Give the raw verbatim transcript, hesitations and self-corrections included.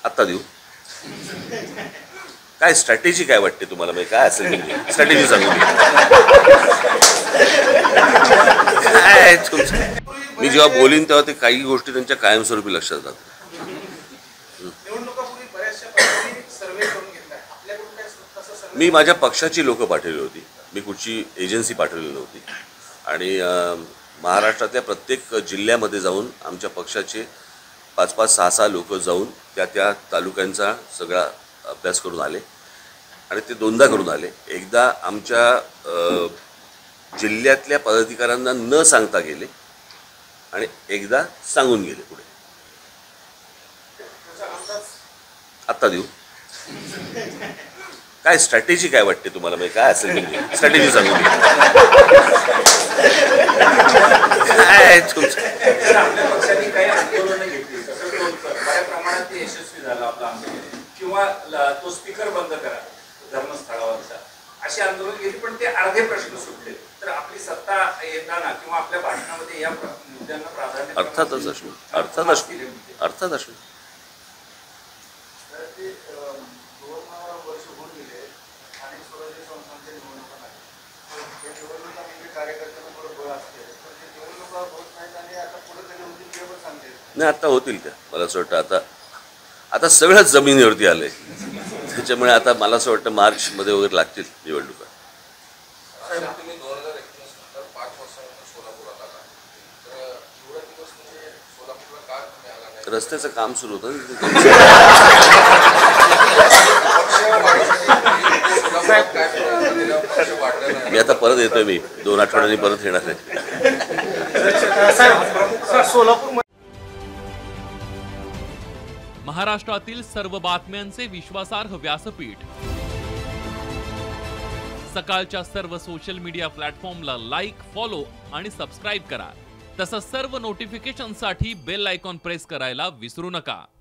आता देऊ काय स्ट्रॅटेजी काय वाटते तुम्हाला म्हणजे काय असेल स्ट्रॅटेजी सांगू काय तुमचं मी जेव्हा बोलीन तेव्हा ते काही गोष्टी त्यांच्या कायमस्वरूपी लक्षात राहतात. मी माझ्या पक्षाची लोक पाठवली होती, मी कुठची एजन्सी पाठवली नव्हती आणि महाराष्ट्रातल्या प्रत्येक जिल्ह्यामध्ये जाऊन आमच्या पक्षाचे पाच पाच सहा सहा लोक जाऊन त्या त्या तालुक्यांचा सगळा अभ्यास करून आले आणि ते दोनदा करून आले. एकदा आमच्या जिल्ह्यातल्या पदाधिकाऱ्यांना न सांगता गेले आणि एकदा सांगून गेले पुढे. आत्ता देऊ काय स्ट्रॅटेजी काय वाटते तुम्हाला म्हणजे काय असेल स्ट्रॅटेजी सांगू काय तुमचं किंवा तो स्पीकर बंद करा धर्मस्थळावरचा अशी आंदोलन केली पण ते अर्धे प्रश्न सुटले. तर आपली सत्ता येताना किंवा आपल्या भाषणामध्ये या मुद्द्यांना प्राधान्य अर्थातच असणार अर्थात असणार अर्थात असणार. नाही आता होतील त्या मला असं वाटतं. आता आता सगळंच जमिनीवरती आलंय त्याच्यामुळे आता मला असं वाटतं मार्च मध्ये वगैरे लागतील निवडणुका. रस्त्याचं काम सुरू होतं मी आता परत येतोय मी दोन आठवड्यांनी परत येणार आहे. महाराष्ट्रातील सर्व बातम्यांचे विश्वासार्ह व्यासपीठ सकाळच्या सर्व सोशल मीडिया प्लॅटफॉर्मला लाईक, फॉलो आणि सबस्क्राईब करा. तसंच सर्व नोटिफिकेशनसाठी बेल आयकॉन प्रेस करायला विसरू नका.